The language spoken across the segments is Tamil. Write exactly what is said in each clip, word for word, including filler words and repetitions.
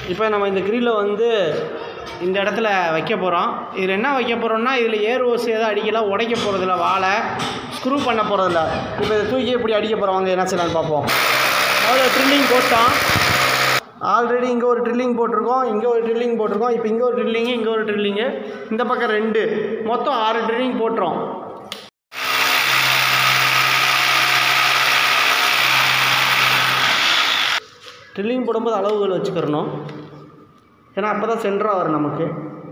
இப்போ நம்ம இந்த கிரில்லை வந்து இந்த இடத்துல வைக்க போகிறோம். இதில் என்ன வைக்க போகிறோம்னா, இதில் ஏர் ஓஸ் எதாவது அடிக்கலாம், உடைக்க போகிறதில்ல, வாழை ஸ்க்ரூ பண்ண போகிறதில்ல. இப்போ இதை தூக்கி எப்படி அடிக்க போகிறவங்க என்ன செய்யலான்னு பார்ப்போம். அவ்வளோ ட்ரில்லிங் போட்டோம். ஆல்ரெடி இங்கே ஒரு ட்ரில்லிங் போட்டிருக்கோம், இங்கே ஒரு ட்ரில்லிங் போட்டிருக்கோம். இப்போ இங்கே ஒரு ட்ரில்லிங்கு, இங்கே ஒரு ட்ரில்லிங்கு, இந்த பக்கம் ரெண்டு, மொத்தம் ஆறு ட்ரில்லிங் போட்டுறோம். ட்ரில்லிங் போடும்போது அளவுகள் வச்சுக்கிறணும், ஏன்னா அப்போ தான் சென்டராக வரும் நமக்கு.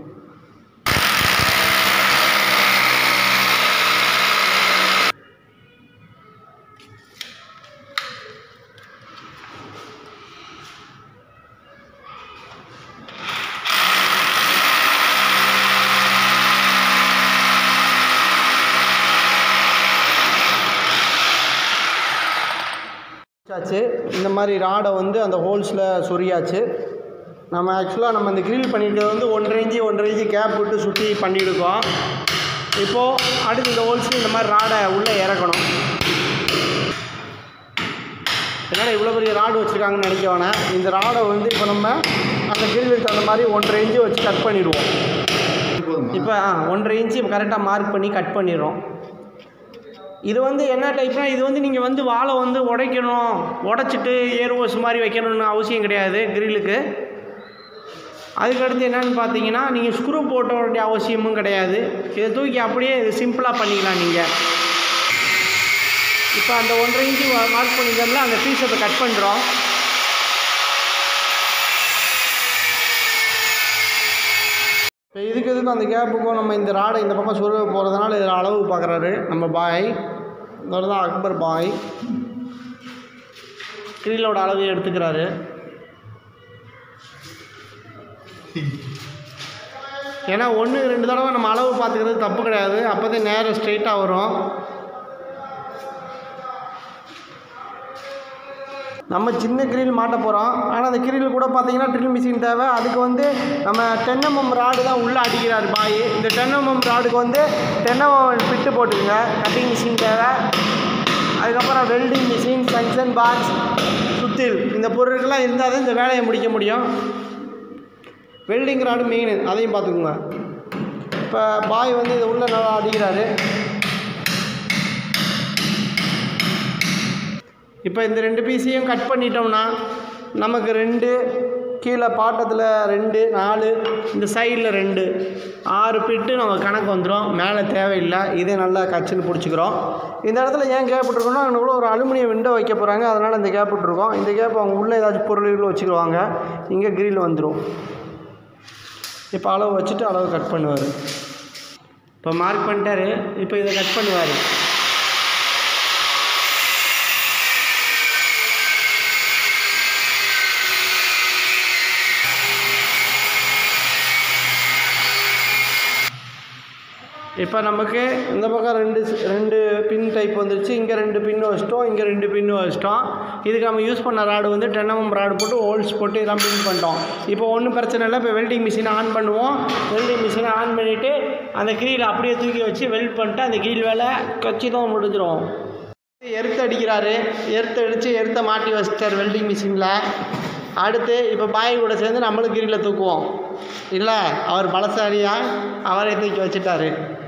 ஆச்சு. இந்த மாதிரி ராடை வந்து அந்த ஹோல்ஸில் சொரியாச்சு. நம்ம ஆக்சுவலாக நம்ம இந்த கிரில் பண்ணியிருக்கிறது வந்து ஒன்றரை இன்ச்சு ஒன்றரை இன்ச்சு கேப் விட்டு சுற்றி பண்ணியிருக்கோம். இப்போது அடுத்து இந்த ஹோல்ஸில் இந்த மாதிரி ராடை உள்ளே இறக்கணும். என்னால் இவ்வளோ பெரிய ராடு வச்சுருக்காங்கன்னு நினைக்க வேணாம். இந்த ராடை வந்து இப்போ நம்ம அந்த கிரிலுக்கு தகுந்த மாதிரி ஒன்றரை இன்ச்சு வச்சு கட் பண்ணிடுவோம். இப்போ ஒன்றரை இன்ச்சு இப்போ கரெக்டாக மார்க் பண்ணி கட் பண்ணிடுறோம். இது வந்து என்ன டைப்னால், இது வந்து நீங்கள் வந்து வாழை வந்து உடைக்கணும், உடைச்சிட்டு ஏர் ஓஸ் மாதிரி வைக்கணும்னு அவசியம் கிடையாது கிரிலுக்கு. அதுக்கடுத்து என்னென்னு பார்த்தீங்கன்னா, நீங்கள் ஸ்க்ரூ போட்ட வேண்டிய அவசியமும் கிடையாது. இதை தூக்கி அப்படியே சிம்பிளாக பண்ணிக்கலாம் நீங்கள். இப்போ அந்த ஒன்றரை இன்ச்சு மார்க் பண்ணிக்கிறோம்ல, அந்த பீஸை இப்போ கட் பண்ணுறோம். இப்போ இதுக்கு எதுக்கும் அந்த கேப்புக்கும் நம்ம இந்த ராடை இந்த பக்கம் சொருக போகிறதுனால இதில் அளவு பார்க்குறாரு நம்ம பாய். இதோட தான் அக்பர் பாய் கிரிலோட அளவு எடுத்துக்கிறாரு. ஏன்னா ஒன்று ரெண்டு தடவை நம்ம அளவு பார்த்துக்கிறது தப்பு கிடையாது, அப்போ தான் நேரம் ஸ்ட்ரெயிட்டாக வரும். நம்ம சின்ன கிரில் மாட்ட போகிறோம். ஆனால் அந்த கிரில் கூட பார்த்தீங்கன்னா ட்ரில் மிஷின் தேவை. அதுக்கு வந்து நம்ம டென் எம்எம் ராடு தான் உள்ளே அடிக்கிறார் பாய். இந்த டென் எம்எம் ராடுக்கு வந்து டென் எம்எம் பிட்டு போட்டுக்குங்க. கட்டிங் மிஷின் தேவை. அதுக்கப்புறம் வெல்டிங் மிஷின், ஜங்ஷன் பாக்ஸ், சுத்தில், இந்த பொருட்கள்லாம் இருந்தால் தான் இந்த வேலையை முடிக்க முடியும். வெல்டிங் ராடு மெயின், அதையும் பார்த்துக்குங்க. இப்போ பாய் வந்து இதை உள்ளே நல்லா அடிக்கிறாரு. இப்போ இந்த ரெண்டு பீஸையும் கட் பண்ணிட்டோம்னா நமக்கு ரெண்டு, கீழே பாட்டத்தில் ரெண்டு, நாலு, இந்த சைடில் ரெண்டு, ஆறு பிட்டு நம்ம கணக்கு வந்துடும். மேலே தேவையில்லை. இதே நல்லா கச்சுன்னு பிடிச்சிக்கிறோம். இந்த இடத்துல ஏன் கேப் விட்டுருக்கோன்னா, அங்கே கூட ஒரு அலுமினியம் விண்டோ வைக்க போகிறாங்க, அதனால் இந்த கேப் விட்டுருக்கோம். இந்த கேப் அவங்க உள்ளே ஏதாச்சும் பொருள்கள் வச்சுக்குவாங்க. இங்கே கிரில் வந்துடும். இப்போ அளவு வச்சுட்டு அளவு கட் பண்ணுவார். இப்போ மார்க் பண்ணிட்டாரு. இப்போ இதை கட் பண்ணுவார். இப்போ நமக்கு இந்த பக்கம் ரெண்டு ரெண்டு பின் டைப் வந்துருச்சு. இங்கே ரெண்டு பின்னு வச்சிட்டோம், இங்கே ரெண்டு பின்னு வச்சிட்டோம். இதுக்கு நம்ம யூஸ் பண்ண ராடு வந்து டென் எம்எம் ராடு போட்டு ஹோல்ஸ் போட்டு இதெல்லாம் பின் பண்ணிட்டோம். இப்போ ஒன்றும் பிரச்சனை இல்லை. இப்போ வெல்டிங் மிஷினை ஆன் பண்ணுவோம். வெல்டிங் மிஷினை ஆன் பண்ணிவிட்டு அந்த கிரில் அப்படியே தூக்கி வச்சு வெல்ட் பண்ணிட்டு அந்த கிரில் வேலை கச்சிதம் முடிஞ்சிடும். எர்த்து அடிக்கிறாரு. எர்த்து அடித்து எர்த்தை மாட்டி வச்சிட்டார் வெல்டிங் மிஷினில். அடுத்து இப்போ பாய் கூட சேர்ந்து நம்மளும் கிரியில் தூக்குவோம். இல்லை, அவர் பலசாலியாக அவரை தூக்கி வச்சுட்டாரு.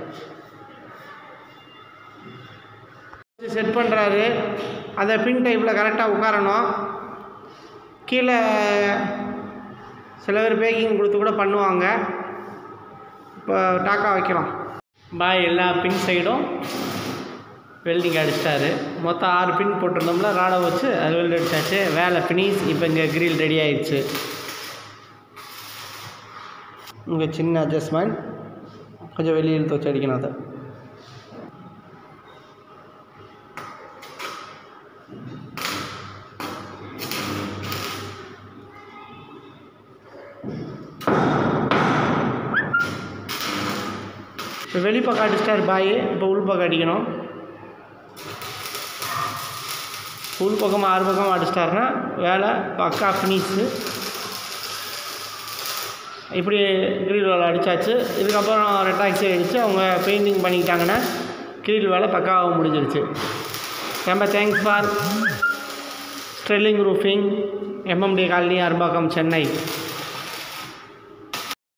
செட் பண்ணுறாரு. அந்த பின் டைப்பில் கரெக்டாக உட்காரணும். கீழே சில பேர் பேக்கிங் கொடுத்து கூட பண்ணுவாங்க. இப்போ டாக்கா வைக்கலாம். பாய் எல்லா பின் சைடும் வெல்டிங் அடிச்சிட்டாரு. மொத்தம் ஆறு பின் போட்டிருந்தோம்ல, ராடை வச்சு அது வெல்ட் அடித்தாச்சு. வேலை ஃபினிஷ். இப்போ இங்கே கிரில் ரெடி ஆகிடுச்சு. இங்கே சின்ன அட்ஜஸ்ட்மெண்ட், கொஞ்சம் வெளியில் தோச்சு அடிக்கணும். அதை இப்போ வெளிப்பக்கம் அடிச்சிட்டார் பாய். இப்போ உள்பக்கம் அடிக்கணும். உள் பக்கமாக ஆறு பக்கம் அடிச்சிட்டாருன்னா வேலை பக்கா ஃபினிஷு. இப்படி கிரில் வேலை அடித்தாச்சு. இதுக்கப்புறம் ரெட்டாக்ஸி அடித்து அவங்க பெயிண்டிங் பண்ணிக்கிட்டாங்கன்னா கிரில் வேலை பக்காவாக முடிஞ்சிருச்சு. ரொம்ப thanks for Sterling Roofing, MMD colony, Arumbakkam, Chennai.